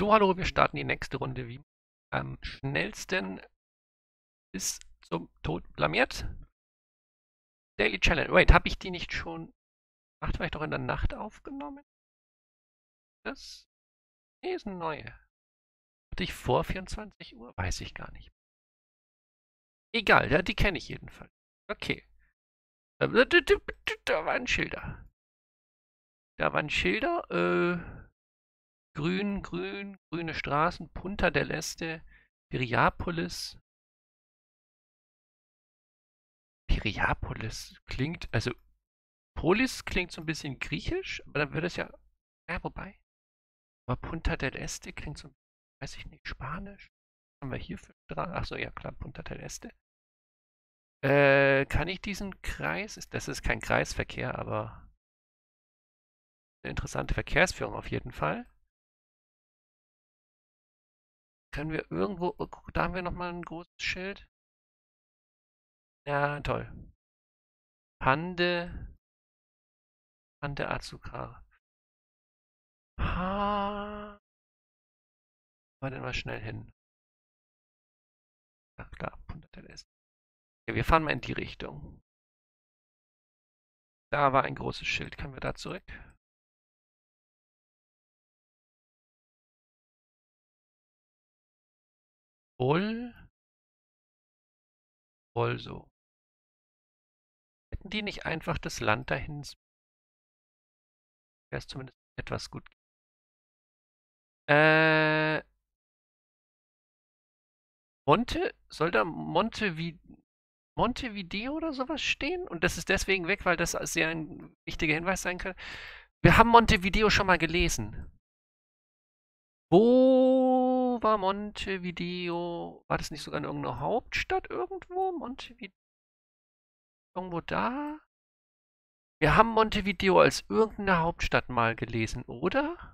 So, hallo, wir starten die nächste Runde. Wie am schnellsten bis zum Tod blamiert. Daily Challenge. Wait, habe ich die nicht schon? Ach, war ich doch in der Nacht aufgenommen? Das nee, ist eine neue. Hatte ich vor 24 Uhr? Weiß ich gar nicht. Egal, ja, die kenne ich jedenfalls. Okay. Da waren Schilder. Da waren Schilder. Grüne Straßen, Punta del Este, Piriapolis. Piriapolis klingt, also Polis klingt so ein bisschen griechisch, aber dann würde es ja, ja, wobei. Aber Punta del Este klingt so, weiß ich nicht, Spanisch. Was haben wir hier für Straßen? Achso, ja klar, Punta del Este. Kann ich diesen Kreis, das ist kein Kreisverkehr, aber eine interessante Verkehrsführung auf jeden Fall. Können wir irgendwo, oh, guck, da haben wir nochmal ein großes Schild. Ja, toll. Pande, Pande Azucar. Ha, war denn mal schnell hin. Ja, klar, Punta del Este. Okay, wir fahren mal in die Richtung. Da war ein großes Schild. Können wir da zurück? Wohl, wohl so. Hätten die nicht einfach das Land dahin, wäre es zumindest etwas gut. Äh, soll da Montevideo oder sowas stehen? Und das ist deswegen weg, weil das sehr ein wichtiger Hinweis sein kann. Wir haben Montevideo schon mal gelesen. Wo war Montevideo? War das nicht sogar in irgendeiner Hauptstadt irgendwo? Montevideo? Irgendwo da? Wir haben Montevideo als irgendeine Hauptstadt mal gelesen, oder?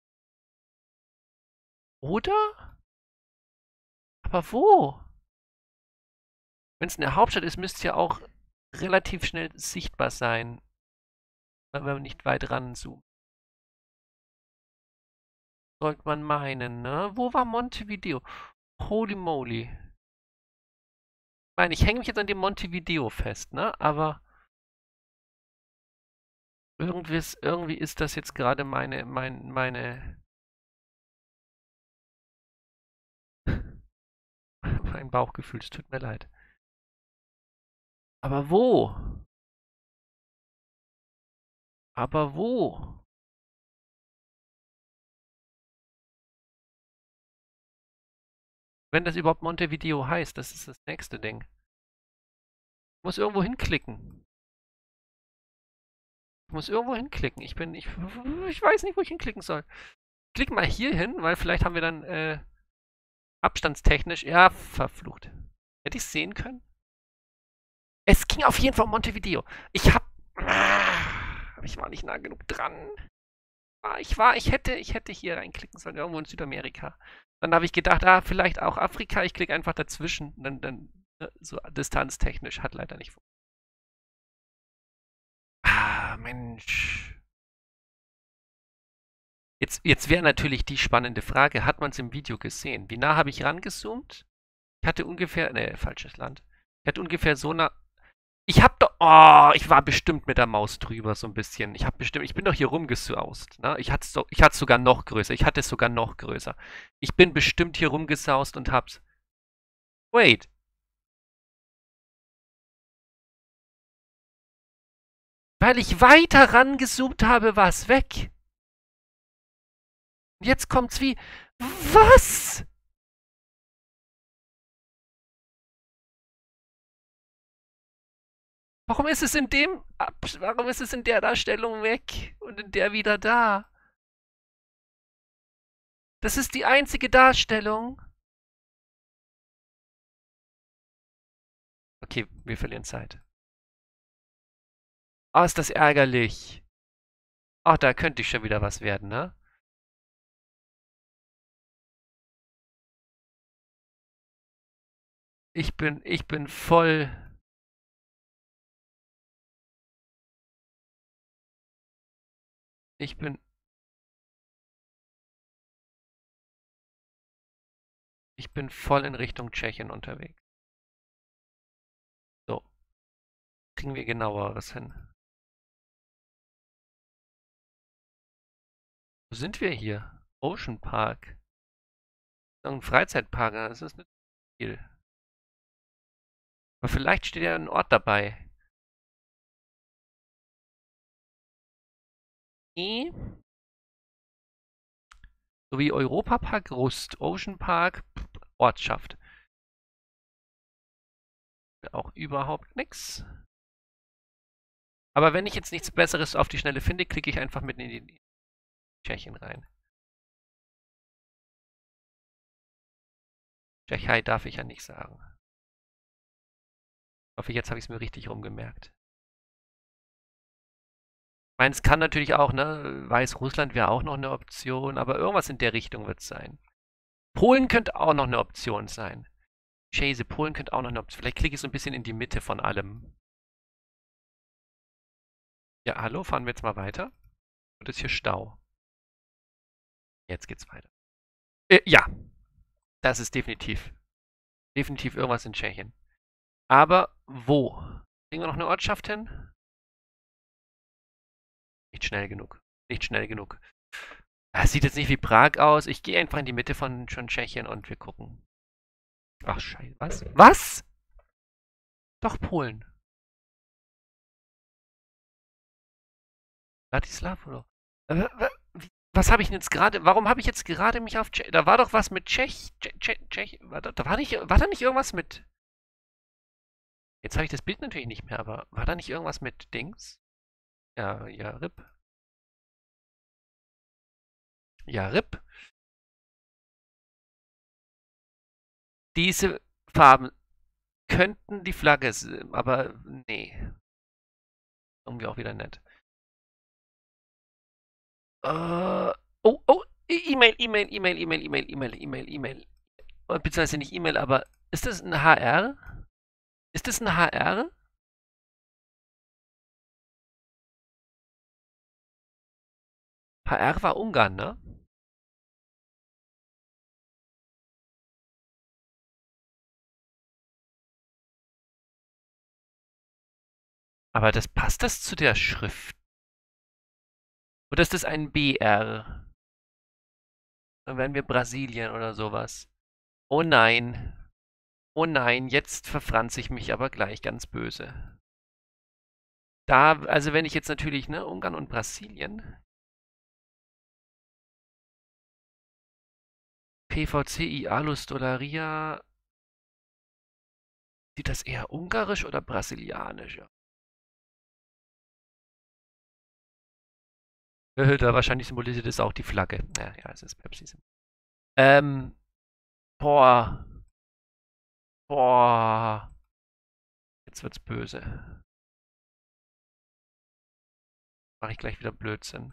Oder? Aber wo? Wenn es eine Hauptstadt ist, müsste es ja auch relativ schnell sichtbar sein, wenn wir nicht weit ranzoomen. Sollte man meinen, ne? Wo war Montevideo? Holy moly. Ich meine, ich hänge mich jetzt an dem Montevideo fest, ne? Aber irgendwie ist das jetzt gerade mein Bauchgefühl. Es tut mir leid. Aber wo? Aber wo? Wenn das überhaupt Montevideo heißt, das ist das nächste Ding. Ich muss irgendwo hinklicken. Ich muss irgendwo hinklicken. Ich weiß nicht, wo ich hinklicken soll. Klick mal hier hin, weil vielleicht haben wir dann abstandstechnisch. Ja, verflucht. Hätte ich es sehen können? Es ging auf jeden Fall um Montevideo. Ich war nicht nah genug dran. Ich hätte hier reinklicken sollen, irgendwo in Südamerika. Dann habe ich gedacht, vielleicht auch Afrika. Ich klicke einfach dazwischen. So distanztechnisch hat leider nicht funktioniert. Mensch. Jetzt wäre natürlich die spannende Frage, hat man es im Video gesehen? Wie nah habe ich rangezoomt? Ich hatte ungefähr, ne, falsches Land. Ich hatte ungefähr so nah. Ich war bestimmt mit der Maus drüber so ein bisschen. Ich bin doch hier rumgesaust, ne? Ich hatte es sogar noch größer. Ich hatte es sogar noch größer. Ich bin bestimmt hier rumgesaust und hab's. Wait, weil ich weiter rangezoomt habe, war es weg. Und jetzt kommt's wie, was? Warum ist es in der Darstellung weg und in der wieder da? Das ist die einzige Darstellung. Okay, wir verlieren Zeit. Oh, ist das ärgerlich. Ach, da könnte ich schon wieder was werden, ne? Ich bin voll. Ich bin. bin voll in Richtung Tschechien unterwegs. So, kriegen wir genaueres hin. Wo sind wir hier? Ocean Park. Ein Freizeitpark, das ist nicht viel. Aber vielleicht steht ja ein Ort dabei. Nee. So wie Europapark Rust, Ocean Park, Ortschaft. Auch überhaupt nichts. Aber wenn ich jetzt nichts Besseres auf die Schnelle finde, klicke ich einfach mitten in die Tschechien rein. Tschechei darf ich ja nicht sagen. Ich hoffe, jetzt habe ich es mir richtig rumgemerkt. Ich meine, es kann natürlich auch, ne, Weißrussland wäre auch noch eine Option, aber irgendwas in der Richtung wird es sein. Polen könnte auch noch eine Option sein. Chase, Polen könnte auch noch eine Option. Vielleicht klicke ich so ein bisschen in die Mitte von allem. Ja, hallo, fahren wir jetzt mal weiter? Und ist hier Stau? Jetzt geht's weiter. Ja, das ist definitiv irgendwas in Tschechien. Aber wo? Kriegen wir noch eine Ortschaft hin? Nicht schnell genug. Nicht schnell genug. Das sieht jetzt nicht wie Prag aus. Ich gehe einfach in die Mitte von Tschechien und wir gucken. Ach, scheiße. Was? Was? Doch, Polen. Bratislav oder? Was habe ich denn jetzt gerade? Warum habe ich jetzt gerade mich auf Tschech? Da war doch was mit Tschech. Da war da nicht irgendwas mit. Jetzt habe ich das Bild natürlich nicht mehr, aber war da nicht irgendwas mit Dings? Ja, ja, RIP. Ja, RIP. Diese Farben könnten die Flagge sein, aber nee. Irgendwie auch wieder nett. Oh, E-Mail. Beziehungsweise nicht E-Mail, aber ist das ein HR? Ist das ein HR? HR war Ungarn, ne? Aber passt das zu der Schrift? Oder ist das ein BR? Dann wären wir Brasilien oder sowas. Oh nein. Oh nein, jetzt verfranze ich mich aber gleich ganz böse. Da, also wenn ich jetzt natürlich, ne, Ungarn und Brasilien. PVCI Alus Dollaria. Sieht das eher ungarisch oder brasilianisch? Da wahrscheinlich symbolisiert es auch die Flagge. Ja, ja, es ist Pepsi. Ähm, boah. Boah. Jetzt wird's böse. Mache ich gleich wieder Blödsinn.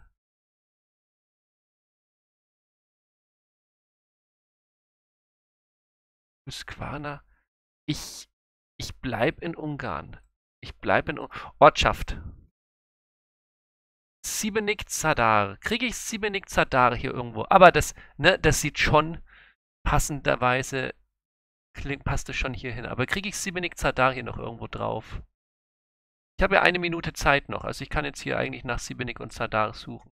Husqvarna. Ich, ich bleib in Ungarn. Ich bleib in Ortschaft. Sibenik Zadar. Kriege ich Sibenik Zadar hier irgendwo? Aber das sieht schon passenderweise, passt es schon hier hin. Aber kriege ich Sibenik Zadar hier noch irgendwo drauf? Ich habe ja 1 Minute Zeit noch. Also ich kann jetzt hier eigentlich nach Sibenik und Zadar suchen.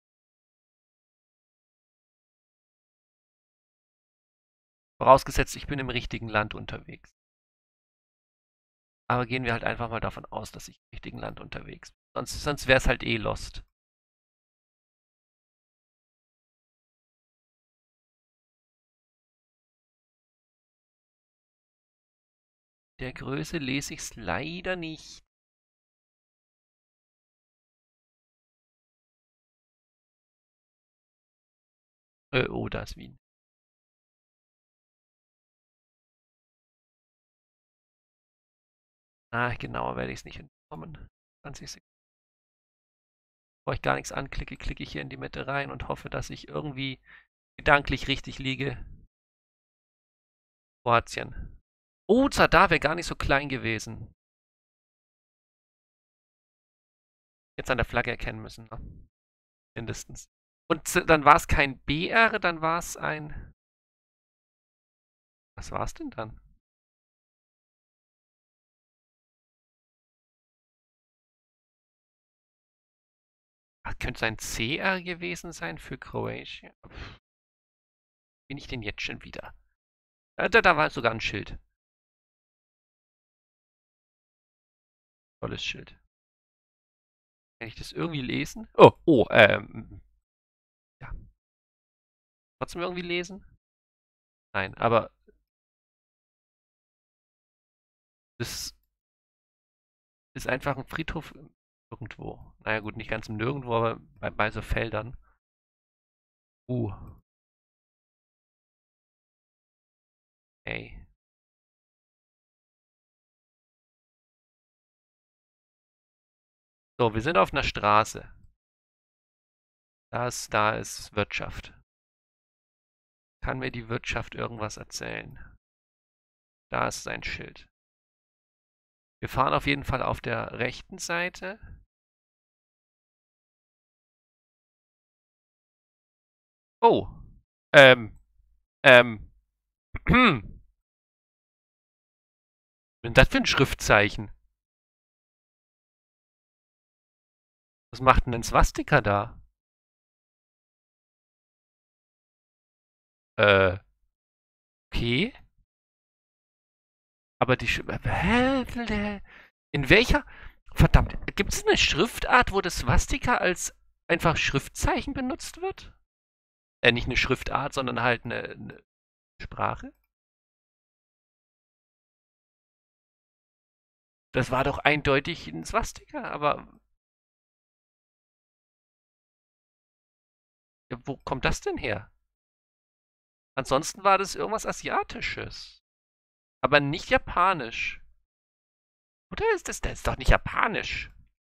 Vorausgesetzt, ich bin im richtigen Land unterwegs. Aber gehen wir halt einfach mal davon aus, dass ich im richtigen Land unterwegs bin. Sonst wäre es halt eh lost. Der Größe lese ich es leider nicht. Oh, da ist Wien. Ah, genauer werde ich es nicht hinkommen. 20 Sekunden. Bevor ich gar nichts anklicke, klicke ich hier in die Mitte rein und hoffe, dass ich irgendwie gedanklich richtig liege. Kroatien. Oh, Zadar wäre gar nicht so klein gewesen. Jetzt an der Flagge erkennen müssen, ne? Mindestens. Und dann war es kein BR, dann war es ein Was war's denn dann? Ah, könnte es ein CR gewesen sein für Croatia? Bin ich denn jetzt schon wieder? Da war sogar ein Schild. Tolles Schild. Kann ich das irgendwie lesen? Ja. Trotzdem irgendwie lesen? Nein, aber das ist einfach ein Friedhof irgendwo. Naja gut, nicht ganz im Nirgendwo, aber bei so Feldern. Uh, ey. So, wir sind auf einer Straße. Da ist Wirtschaft. Kann mir die Wirtschaft irgendwas erzählen? Da ist sein Schild. Wir fahren auf jeden Fall auf der rechten Seite. Oh. Ähm. Ähm. Was ist das für ein Schriftzeichen? Was macht denn ein Swastika da? Äh, okay. Aber die Hä? In welcher? Verdammt, gibt es eine Schriftart, wo das Swastika als einfach Schriftzeichen benutzt wird? Nicht eine Schriftart, sondern halt eine Sprache? Das war doch eindeutig ein Swastika, aber ja, wo kommt das denn her? Ansonsten war das irgendwas Asiatisches, aber nicht japanisch. Oder ist das? Das ist doch nicht japanisch.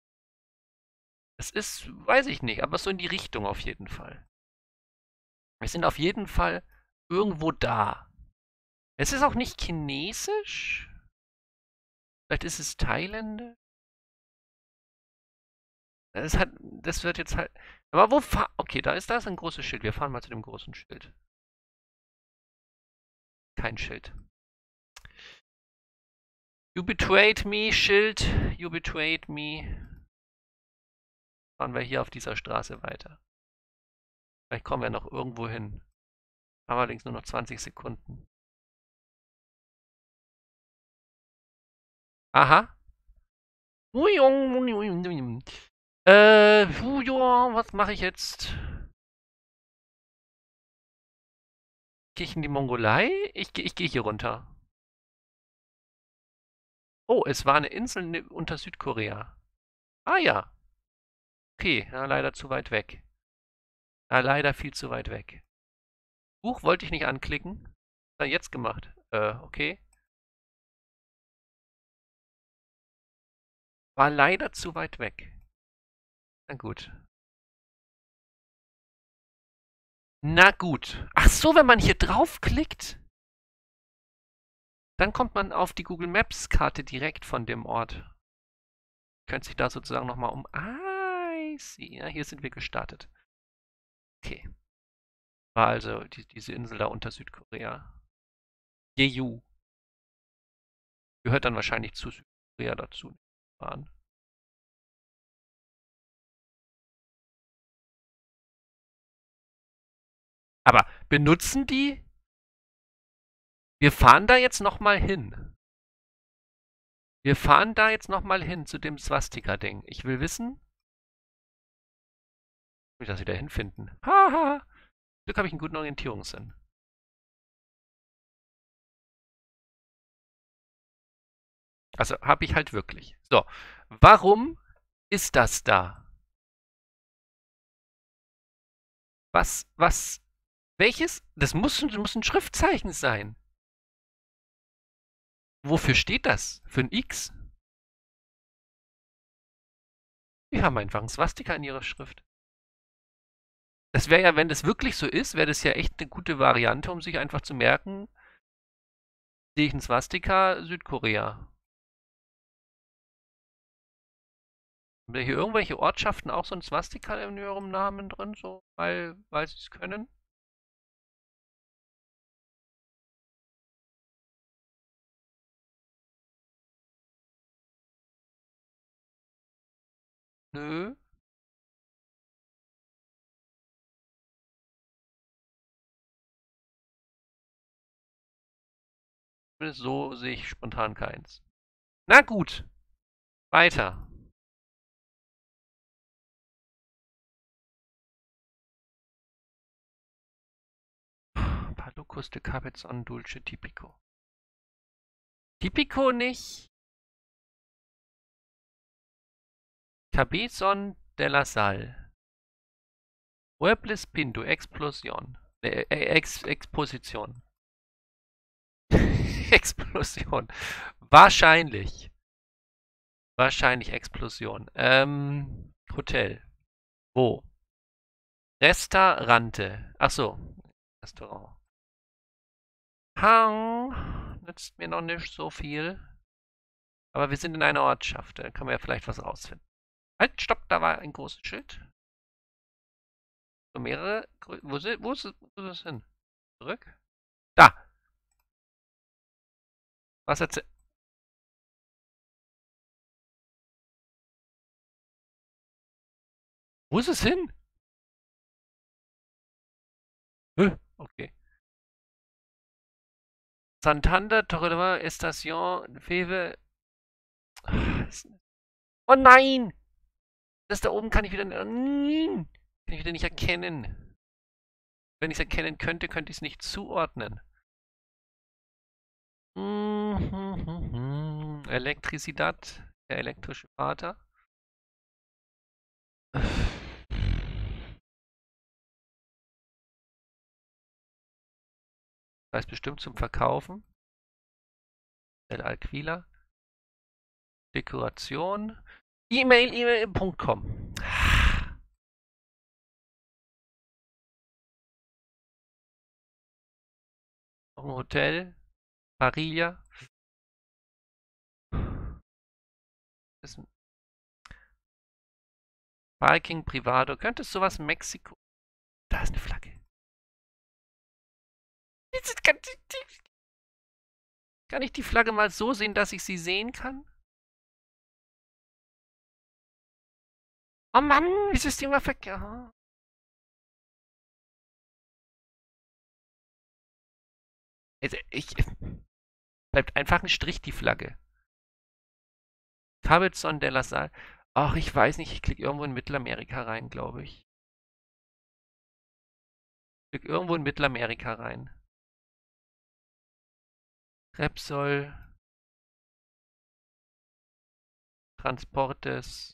Es ist, weiß ich nicht, aber so in die Richtung auf jeden Fall. Wir sind auf jeden Fall irgendwo da. Es ist auch nicht chinesisch. Vielleicht ist es thailändisch. Das wird jetzt halt. Aber wo fahren. Okay, da ist ein großes Schild. Wir fahren mal zu dem großen Schild. Kein Schild. You betrayed me, Schild. You betrayed me. Fahren wir hier auf dieser Straße weiter. Vielleicht kommen wir noch irgendwo hin. Haben allerdings nur noch 20 Sekunden. Aha. Was mache ich jetzt? Gehe ich in die Mongolei? Ich gehe hier runter. Oh, es war eine Insel unter Südkorea. Ah ja. Okay, ja, leider zu weit weg. Ja, leider viel zu weit weg. Buch wollte ich nicht anklicken. Was hat jetzt gemacht? Okay. War leider zu weit weg. Na gut. Na gut. Ach so, wenn man hier draufklickt, dann kommt man auf die Google Maps Karte direkt von dem Ort. Könnte sich da sozusagen nochmal um. Ah, I see. Ja, hier sind wir gestartet. Okay. War also diese Insel da unter Südkorea. Jeju. Gehört dann wahrscheinlich zu Südkorea dazu. Fahren. Aber benutzen die? Wir fahren da jetzt nochmal hin. Wir fahren da jetzt nochmal hin zu dem Swastika-Ding. Ich will wissen, wie wir das wieder hinfinden. Haha. Glück habe ich einen guten Orientierungssinn. Also habe ich halt wirklich. So, warum ist das da? Was, welches? Das muss ein Schriftzeichen sein. Wofür steht das? Für ein X? Die haben einfach ein Swastika in ihrer Schrift. Das wäre ja, wenn das wirklich so ist, wäre das ja echt eine gute Variante, um sich einfach zu merken, sehe ich ein Swastika, Südkorea. Haben wir hier irgendwelche Ortschaften auch so ein Swastika in ihrem Namen drin, so, weil sie es können? Nö. So sehe ich spontan keins. Na gut, weiter. Palocos de Cabezon Dulce Tipico. Tipico nicht. Cabezon de la Salle. Muebles Pinto, Explosion. Exposition. Explosion. Wahrscheinlich. Wahrscheinlich Explosion. Hotel. Wo? Restaurante. Ach so. Restaurant. Hang. Nützt mir noch nicht so viel. Aber wir sind in einer Ortschaft. Da können wir ja vielleicht was rausfinden. Halt, stopp, da war ein großes Schild. So mehrere. Wo ist es hin? Zurück? Da! Was erzählt. Wo ist es hin? Okay. Santander, Torredor, Estación, Feve. Oh nein! Das da oben kann ich wieder. Nein! Kann ich wieder nicht erkennen. Wenn ich es erkennen könnte, könnte ich es nicht zuordnen. Elektricidad, der elektrische Vater. Das heißt bestimmt zum Verkaufen. El Alquila. Dekoration. E-Mail.com. Noch ein Hotel. Parilla. Ist ein Parking Privado. Könnte es sowas Mexiko. Da ist eine Flagge. Kann ich die Flagge mal so sehen, dass ich sie sehen kann? Oh Mann, wieso ist die immer verkehrt? Also bleibt einfach ein Strich, die Flagge. Cabezon de la Salle. Ach, ich weiß nicht, ich klicke irgendwo in Mittelamerika rein, glaube ich. Ich klicke irgendwo in Mittelamerika rein. Repsol. Transportes.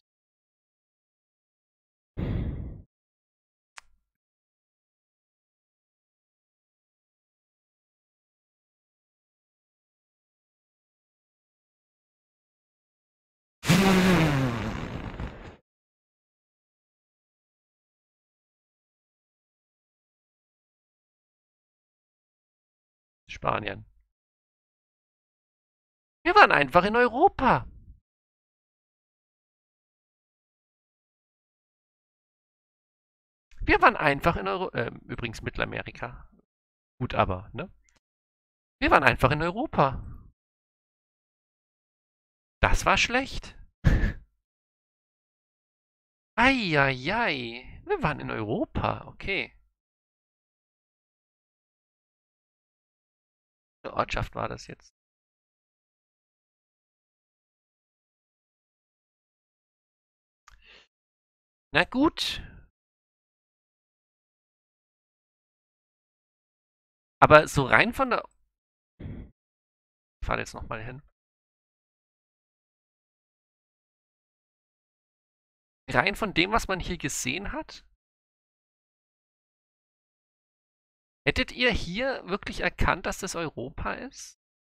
Spanien. Wir waren einfach in Europa. Wir waren einfach in Europa. Übrigens Mittelamerika. Gut, aber, ne? Wir waren einfach in Europa. Das war schlecht. Eieiei. Wir waren in Europa. Okay. Eine Ortschaft war das jetzt. Na gut. Aber so rein von der. Ich fahre jetzt nochmal hin. Rein von dem, was man hier gesehen hat. Hättet ihr hier wirklich erkannt, dass das Europa ist?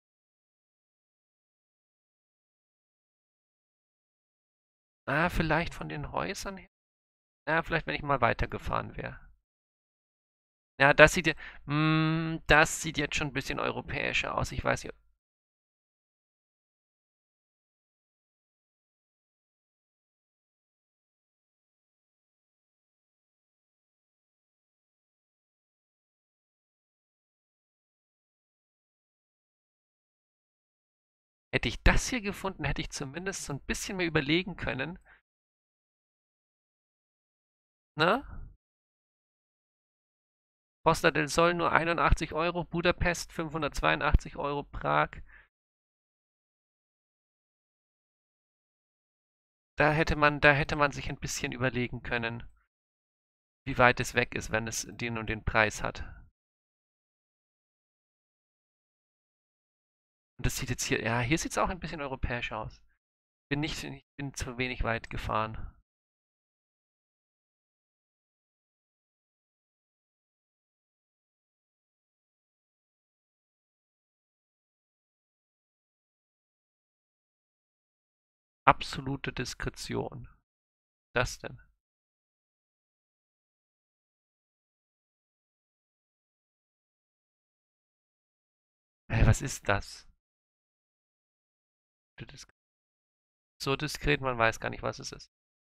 Ah, vielleicht von den Häusern her. Ja, vielleicht, wenn ich mal weitergefahren wäre. Ja, das sieht jetzt schon ein bisschen europäischer aus. Ich weiß nicht. Hätte ich das hier gefunden, hätte ich zumindest so ein bisschen mehr überlegen können. Ne? Costa del Sol nur 81 Euro, Budapest 582 Euro, Prag. Da hätte man sich ein bisschen überlegen können, wie weit es weg ist, wenn es den und den Preis hat. Und das sieht jetzt hier, ja, hier sieht es auch ein bisschen europäisch aus. Ich bin zu wenig weit gefahren. Absolute Diskretion. Das denn? Was ist das? So diskret, man weiß gar nicht, was es ist.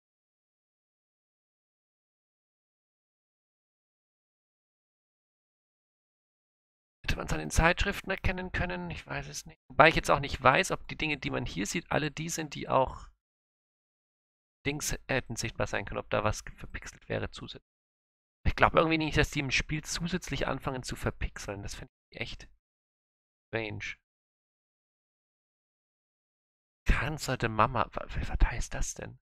Hätte man es an den Zeitschriften erkennen können? Ich weiß es nicht. Wobei ich jetzt auch nicht weiß, ob die Dinge, die man hier sieht, alle die sind, die auch Dings hätten sichtbar sein können, ob da was verpixelt wäre zusätzlich. Ich glaube irgendwie nicht, dass die im Spiel zusätzlich anfangen zu verpixeln. Das finde ich echt strange. Cancer de Mama. Was heißt das denn? Auf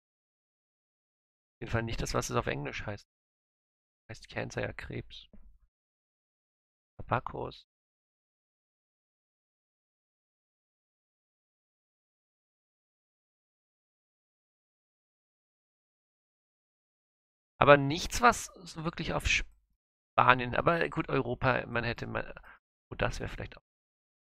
jeden Fall nicht das, was es auf Englisch heißt. Heißt Cancer ja Krebs. Tabakos. Aber nichts, was so wirklich auf Spanien. Aber gut, Europa, man hätte mal. Oh, das wäre vielleicht auch,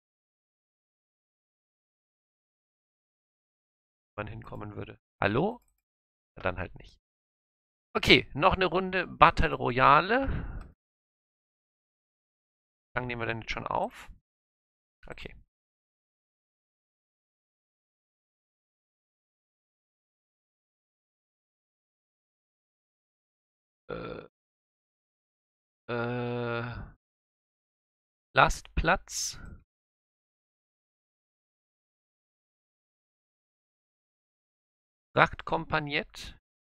wo man hinkommen würde. Hallo? Ja, dann halt nicht. Okay, noch eine Runde Battle Royale. Wie lange nehmen wir denn jetzt schon auf? Okay. Äh, äh, Lastplatz. Frachtkompagniet.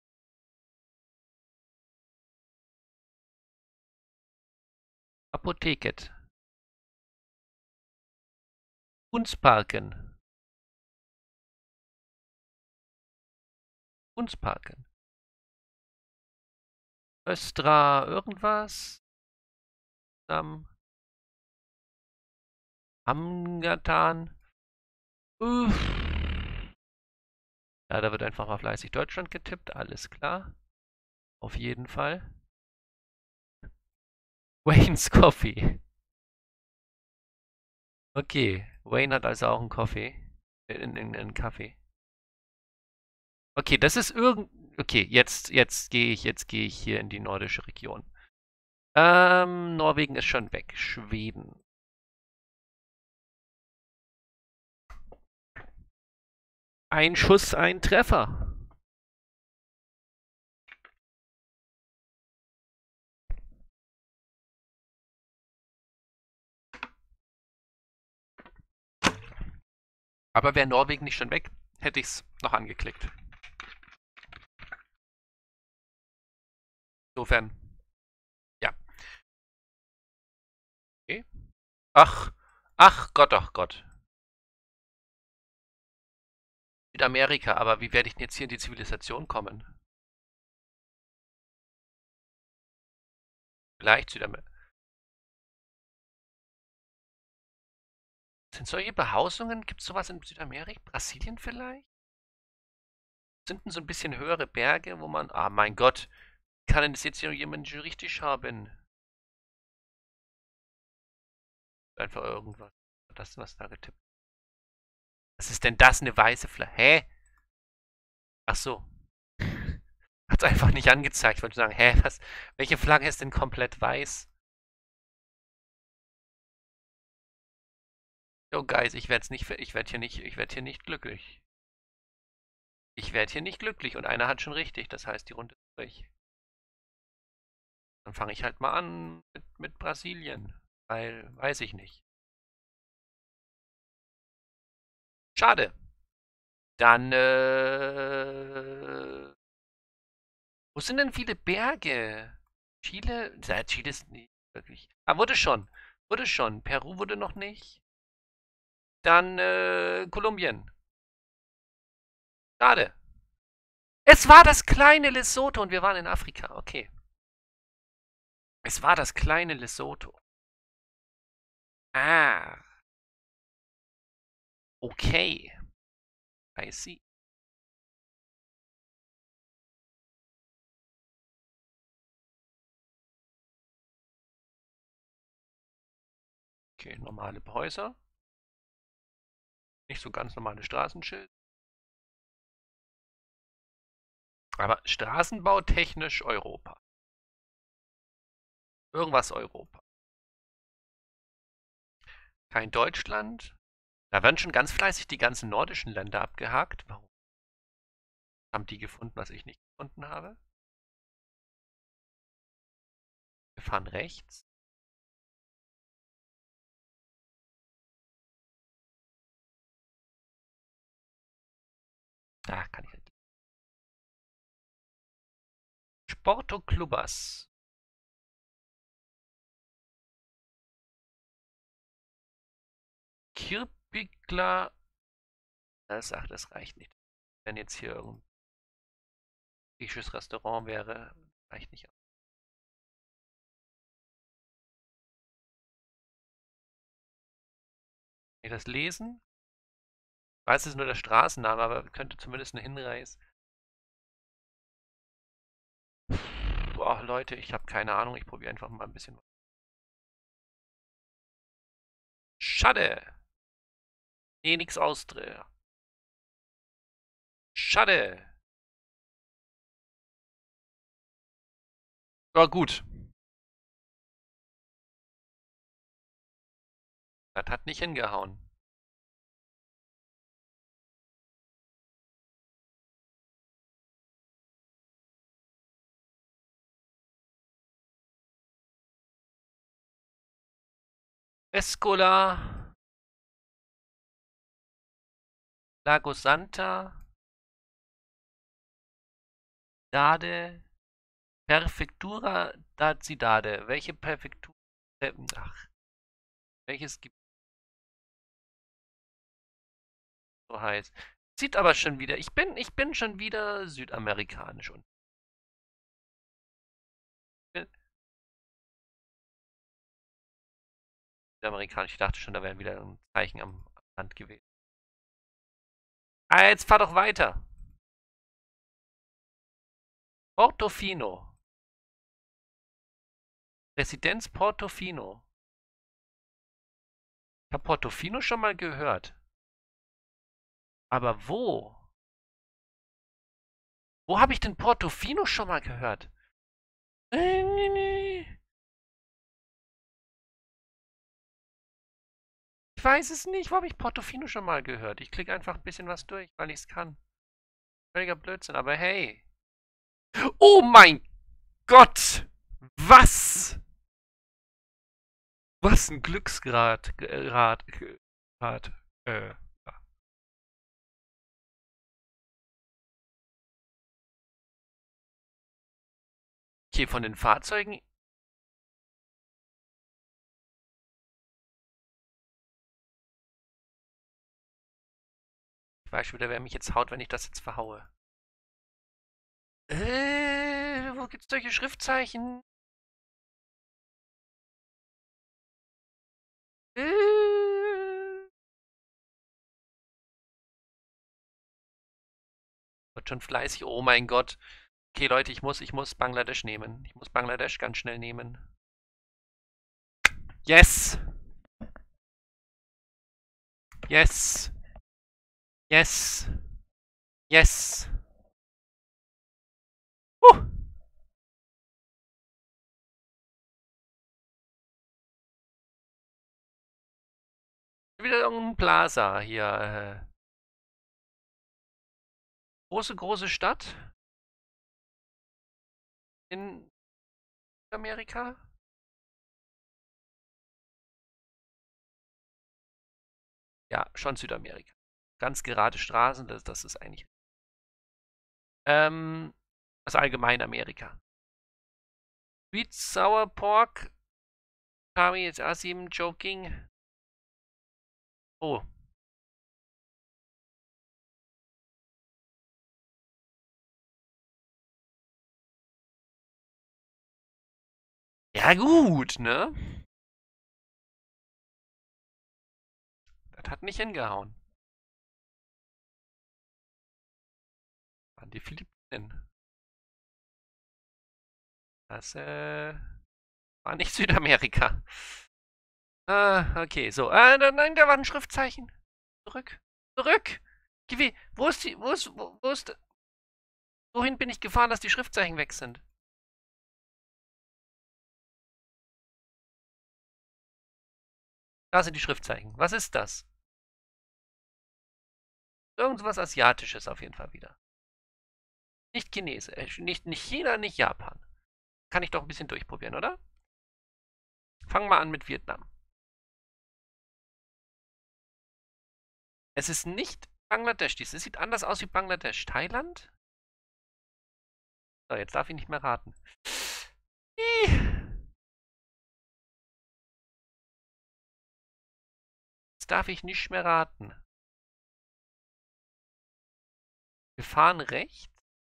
Apotheket. Kunstparken. Kunstparken. Östra irgendwas. Amgatan. Uff. Ja, da wird einfach mal fleißig Deutschland getippt. Alles klar. Auf jeden Fall. Wayne's Coffee. Okay. Wayne hat also auch einen Coffee. Einen Kaffee. Okay, das ist irgend. Okay, jetzt gehe ich hier in die nordische Region. Norwegen ist schon weg. Schweden. Ein Schuss, ein Treffer. Aber wäre Norwegen nicht schon weg, hätte ich es noch angeklickt. Insofern, ja. Okay. Ach, ach Gott. Südamerika, aber wie werde ich denn jetzt hier in die Zivilisation kommen? Vielleicht Südamerika. Sind solche Behausungen, gibt es sowas in Südamerika? Brasilien vielleicht? Sind denn so ein bisschen höhere Berge, wo man, ah mein Gott, kann denn das jetzt hier jemand schon richtig haben? Einfach irgendwas. Das, was da getippt. Was ist denn das, eine weiße Flagge? Hä? Ach so. Hat's einfach nicht angezeigt. Ich wollte sagen, hä, was? Welche Flagge ist denn komplett weiß? Oh, Guys, ich werde hier nicht glücklich. Ich werde hier nicht glücklich und einer hat schon richtig. Das heißt, die Runde ist durch. Dann fange ich halt mal an mit Brasilien. Weil, weiß ich nicht. Schade. Dann, Wo sind denn viele Berge? Chile? Ja, Chile ist nicht wirklich. Ah, wurde schon. Wurde schon. Peru wurde noch nicht. Dann Kolumbien. Schade. Es war das kleine Lesotho und wir waren in Afrika. Okay. Es war das kleine Lesotho. Ah, okay. I see. Okay, normale Häuser. Nicht so ganz normale Straßenschild. Aber straßenbautechnisch Europa. Irgendwas Europa. Kein Deutschland. Da werden schon ganz fleißig die ganzen nordischen Länder abgehakt. Warum haben die gefunden, was ich nicht gefunden habe? Wir fahren rechts. Da kann ich nicht. Porto Clubas. Kirpikla. Das reicht nicht. Wenn jetzt hier irgendein griechisches Restaurant wäre, reicht nicht. Kann ich das lesen? Ich weiß, es ist nur der Straßenname, aber könnte zumindest eine Hinweis. Boah, Leute, ich habe keine Ahnung. Ich probiere einfach mal ein bisschen. Schade. Nee, nix Austria. Schade. Ja, gut. Das hat nicht hingehauen. Escola, Lago Santa, Dade, Prefectura da Cidade. Welche Präfektur? Ach, welches gibt es so heiß? Sieht aber schon wieder. Ich bin schon wieder südamerikanisch und südamerikanisch. Ich dachte schon, da wäre wieder ein Zeichen am Rand gewesen. Ah, jetzt fahr doch weiter. Portofino. Residenz Portofino. Ich habe Portofino schon mal gehört. Aber wo? Wo habe ich denn Portofino schon mal gehört? Ich weiß es nicht. Wo habe ich Portofino schon mal gehört? Ich klicke einfach ein bisschen was durch, weil ich es kann. Völliger Blödsinn, aber hey. Oh mein Gott! Was? Was ein Glücksgrad. Grad. Ja. Okay, von den Fahrzeugen. Ich weiß schon wieder, wer mich jetzt haut, wenn ich das jetzt verhaue. Wo gibt's solche Schriftzeichen? Äh, Wird schon fleißig. Oh mein Gott. Okay, Leute, ich muss Bangladesch nehmen. Ich muss Bangladesch ganz schnell nehmen. Yes! Yes! Yes! Yes! Huh. Wieder irgendein Plaza hier. Große Stadt in Amerika. Ja, schon Südamerika. Ganz gerade Straßen, das ist eigentlich. Ähm, Also allgemein Amerika. Sweet Sour Pork. Kami jetzt A7 Joking. Oh. Ja gut, ne? Das hat nicht hingehauen. Waren die Philippinen. Das war nicht Südamerika. Ah, okay, so. Nein, da war ein Schriftzeichen. Zurück. Zurück! Wo ist die. Wo ist. Wohin bin ich gefahren, dass die Schriftzeichen weg sind? Da sind die Schriftzeichen. Was ist das? Irgendwas Asiatisches auf jeden Fall wieder. Nicht Chinesisch. Nicht China, nicht Japan. Kann ich doch ein bisschen durchprobieren, oder? Fangen wir an mit Vietnam. Es ist nicht Bangladesch. Es sieht anders aus wie Bangladesch. Thailand? So, jetzt darf ich nicht mehr raten. Jetzt darf ich nicht mehr raten. Wir fahren rechts.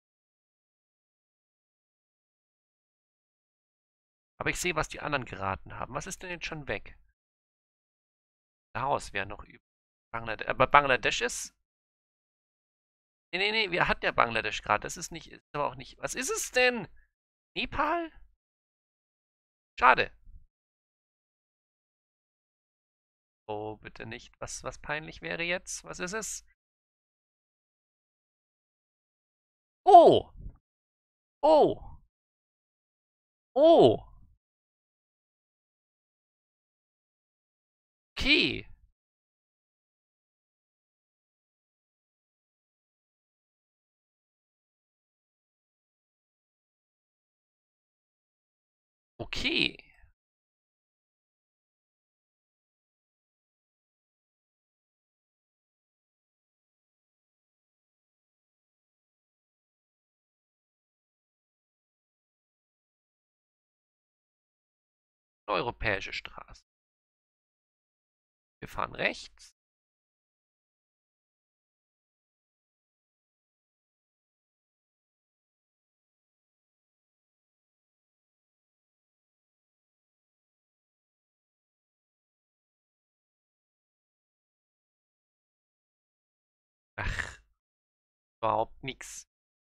Aber ich sehe, was die anderen geraten haben. Was ist denn jetzt schon weg? Laos wäre noch übrig. Bangladesch. Aber Bangladesch ist. Nee, wir hatten ja Bangladesch gerade. Das ist nicht. Ist aber auch nicht. Was ist es denn? Nepal? Schade. Oh, bitte nicht. Was peinlich wäre jetzt? Was ist es? Oh! Oh! Oh! Okay. Okay. Europäische Straße. Wir fahren rechts. Ach, überhaupt nix.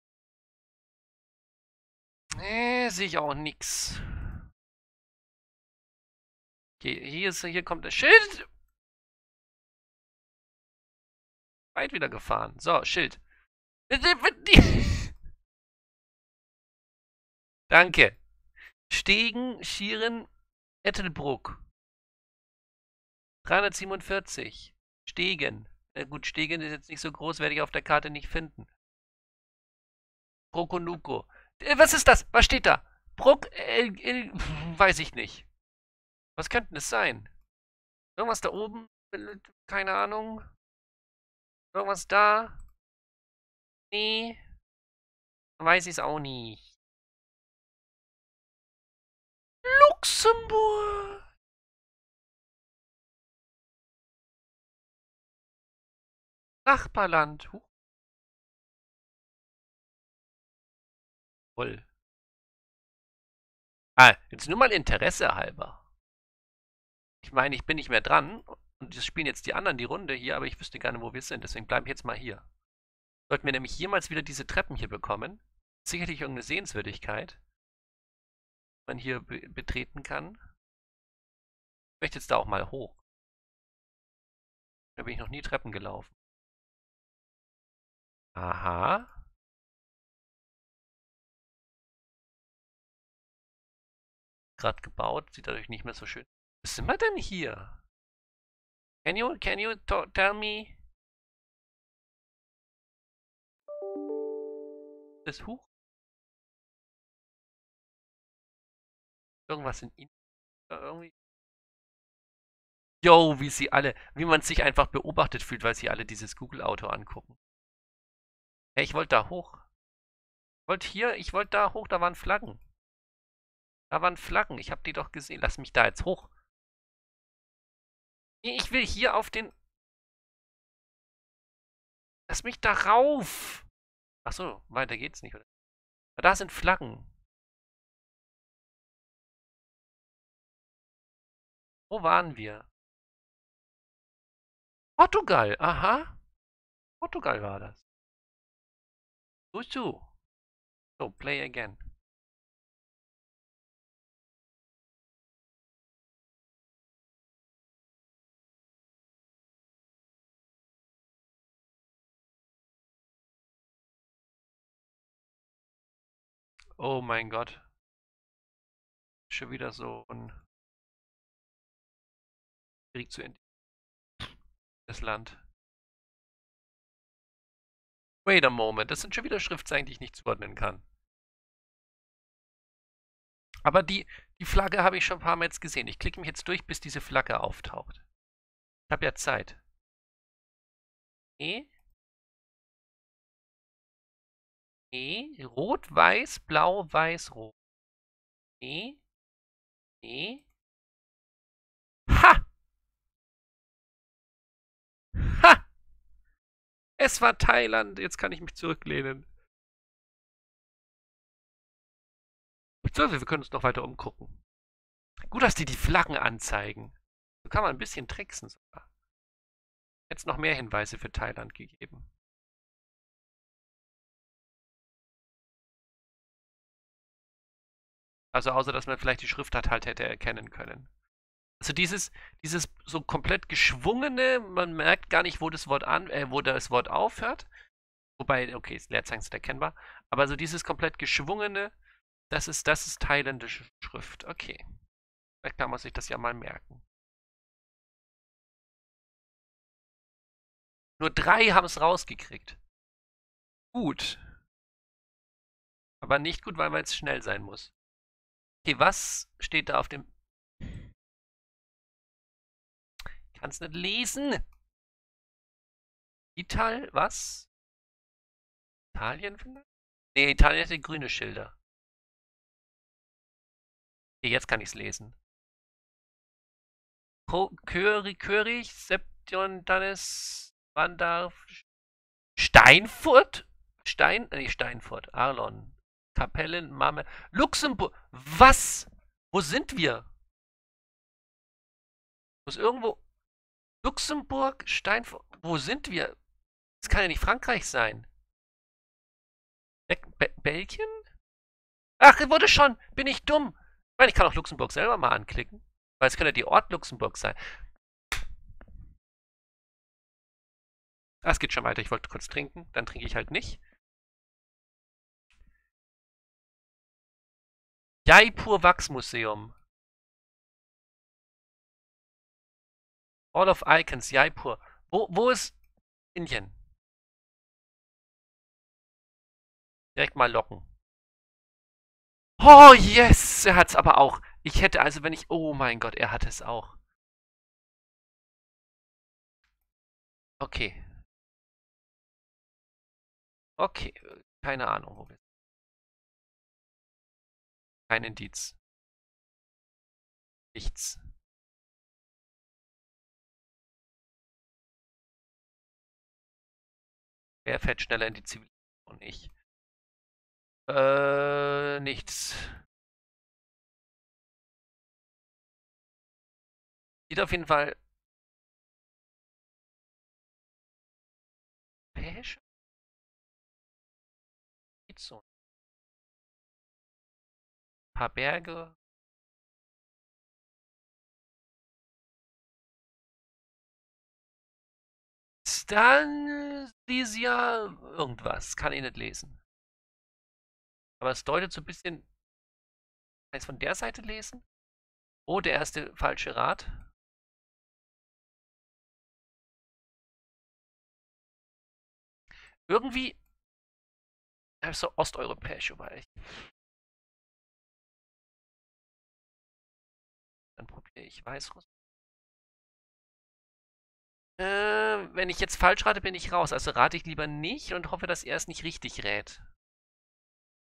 Sehe ich auch nix. Okay, hier kommt das Schild. Weit wieder gefahren. So, Schild. Danke. Stegen, Schieren, Ettelbruck. 347. Stegen. Gut, Stegen ist jetzt nicht so groß, werde ich auf der Karte nicht finden. Prokonuko. Was ist das? Was steht da? Weiß ich nicht. Was könnte es sein? Irgendwas da oben? Keine Ahnung. Irgendwas da? Nee. Weiß ich es auch nicht. Luxemburg. Nachbarland. Voll. Jetzt nur mal Interesse halber. Ich meine, ich bin nicht mehr dran und das spielen jetzt die anderen die Runde hier, aber ich wüsste gar nicht, wo wir sind. Deswegen bleibe ich jetzt mal hier. Sollten wir nämlich jemals wieder diese Treppen hier bekommen, sicherlich irgendeine Sehenswürdigkeit, die man hier betreten kann. Ich möchte jetzt da auch mal hoch. Da bin ich noch nie Treppen gelaufen. Aha. Gerade gebaut, sieht dadurch nicht mehr so schön. Was sind wir denn hier? Can you tell me? Das Huch? Irgendwas in ihnen? Irgendwie. Yo, wie man sich einfach beobachtet fühlt, weil sie alle dieses Google-Auto angucken. Hey, ich wollte da hoch. Ich wollte da hoch, da waren Flaggen. Da waren Flaggen, ich habe die doch gesehen. Lass mich da jetzt hoch. Nee, ich will hier auf den... Lass mich da rauf. Achso, weiter geht's nicht, oder? Da sind Flaggen. Wo waren wir? Portugal, aha. Portugal war das. So. So, play again. Oh mein Gott. Schon wieder so ein Krieg zu Ende. Das Land. Wait a moment, das sind schon wieder Schriftzeichen, die ich nicht zuordnen kann. Aber die Flagge habe ich schon ein paar Mal jetzt gesehen. Ich klicke mich jetzt durch, bis diese Flagge auftaucht. Ich habe ja Zeit. E? E? Rot, weiß, blau, weiß, rot. E? E? Ha! Ha! Es war Thailand. Jetzt kann ich mich zurücklehnen. Beziehungsweise wir können uns noch weiter umgucken. Gut, dass die Flaggen anzeigen. So kann man ein bisschen tricksen sogar. Jetzt noch mehr Hinweise für Thailand gegeben. Also außer, dass man vielleicht die Schriftart halt hätte erkennen können. Also dieses so komplett geschwungene, man merkt gar nicht, wo das Wort aufhört. Wobei, okay, Leerzeichen sind erkennbar. Aber so dieses komplett geschwungene, das ist thailändische Schrift. Okay. Vielleicht kann man sich das ja mal merken. Nur 3 haben es rausgekriegt. Gut. Aber nicht gut, weil man jetzt schnell sein muss. Okay, was steht da auf dem... Ich kann es nicht lesen. Was? Italien vielleicht? Nee, Italien hat grüne Schilder. Okay, jetzt kann ich es lesen. Körig, Seption, Dannes, Wandar, Steinfurt? Steinfurt, Arlon, Kapellen, Mame, Luxemburg. Was? Wo sind wir? Muss irgendwo. Luxemburg, Steinfurt. Wo sind wir? Das kann ja nicht Frankreich sein. Belgien? Ach, wurde schon. Bin ich dumm. Ich meine, ich kann auch Luxemburg selber mal anklicken. Weil es könnte die Ort Luxemburg sein. Ah, es geht schon weiter. Ich wollte kurz trinken. Dann trinke ich halt nicht. Jaipur Wachsmuseum. Hall of Icons, Jaipur. Wo ist Indien? Direkt mal locken. Oh, yes! Er hat's aber auch. Ich hätte also, wenn ich... Oh mein Gott, er hat es auch. Okay. Okay. Keine Ahnung, wo wir sind. Kein Indiz. Nichts. Wer fährt schneller in die Zivilisation? Ich. Nichts. Sieht auf jeden Fall... Europäisch? So. Ein paar Berge. Stanlisia irgendwas. Kann ich nicht lesen. Aber es deutet so ein bisschen... Kann ich es von der Seite lesen? Oh, der erste falsche Rat. Irgendwie... So osteuropäisch, aber echt. Dann probiere ich Weißrussland. Wenn ich jetzt falsch rate, bin ich raus. Also rate ich lieber nicht und hoffe, dass er es nicht richtig rät.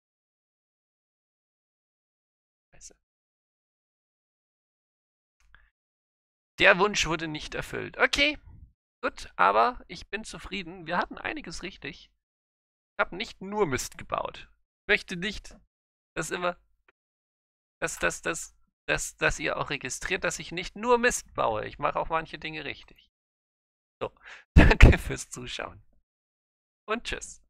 Der Wunsch wurde nicht erfüllt. Okay, gut, aber ich bin zufrieden. Wir hatten einiges richtig. Ich habe nicht nur Mist gebaut. Ich möchte nicht, dass immer, dass ihr auch registriert, dass ich nicht nur Mist baue. Ich mache auch manche Dinge richtig. So, danke fürs Zuschauen. Und tschüss.